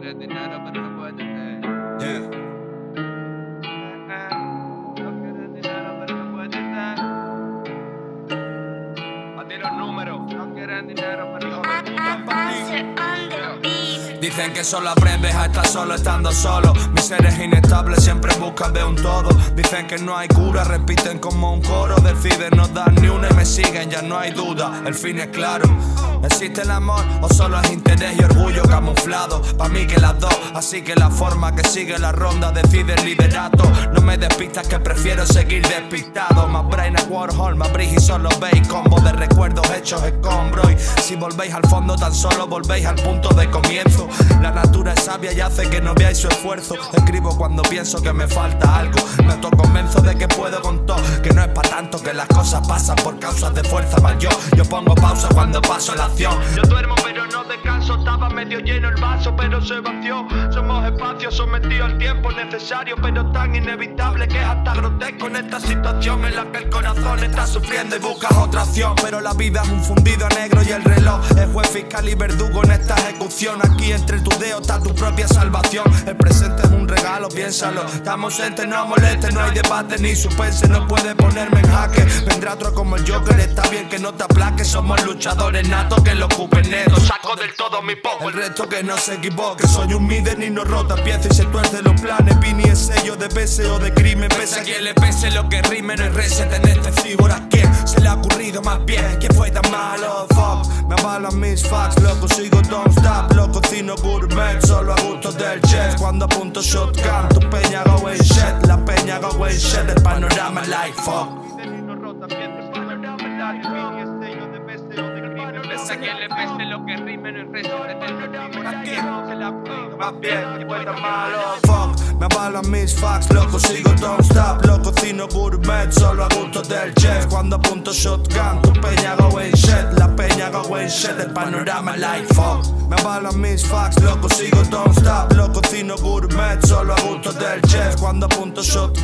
quieres dinero, pero no puedes tener. Yeah. No quieres dinero, pero no puedes tener. A ti los números. No quieren dinero, pero no puedes tener. Dicen que solo aprendes a estar solo estando solo. Mis seres inestables siempre buscan de un todo. Dicen que no hay cura, repiten como un coro. Deciden no dar ni una y me siguen, ya no hay duda. El fin es claro. ¿Existe el amor o solo es interés y orgullo camuflado? Pa' mí que las dos, así que la forma que sigue la ronda decide el liderato. No me despistas que prefiero seguir despistado. Más brain a Warhol, más bridge y solo veis combo de recuerdos hechos escombro. Y si volvéis al fondo tan solo volvéis al punto de comienzo. La natura es sabia y hace que no veáis su esfuerzo. Escribo cuando pienso que me falta algo. Me autoconvenzo de que puedo con todo, que no es pa' tanto, que las cosas pasan por causas de fuerza mayor. Yo pongo pausa cuando paso la acción. Yo duermo pero no descanso, estaba medio lleno el vaso pero se vació. Somos espacios sometidos al tiempo necesario, pero tan inevitable que es hasta grotesco en esta situación en la que el corazón está sufriendo y buscas otra opción. Pero la vida es un fundido a negro y el reloj es juez, fiscal y verdugo en esta ejecución. Aquí entre tu dedo está tu propia salvación. El presente es un regalo, piénsalo. Estamos entes, no molestes, no hay debate ni suspense. No puede ponerme en jaque. Vendrá otro como el Joker, está bien que no te aplaques. Somos luchadores natos que lo ocupen neto. Saco del todo mi poco, el resto que no se equivoque. Soy un Miden y no rota pieza y se tuerce los planes. Vini es sello de pese o de crimen. Pese a quien le pese lo que rime, no es reset en este cibor. ¿A quién se le ha ocurrido más bien? ¿Quién fue tan malo? Fuck, me avalan mis facts, loco, sigo don't stop. Lo cocino gourmet, solo a gusto del chef. Cuando apunto shotgun, tu peña go en shit. La peña go en shit, el panorama like fuck. A quien le pese lo que rime en el resto de ¿a quién se la pega más bien? ¿Quién fue tan malo? Fuck, me avalan mis facts, loco, sigo don't stop. Lo cocino gourmet, solo a gusto del chef. Cuando apunto shotgun, tu peña go en shit. La peña go en shit, el panorama like fuck. Me avalan mis facts, loco, sigo don't stop. Lo cocino gourmet, solo a gusto del chef. Cuando apunto shotgun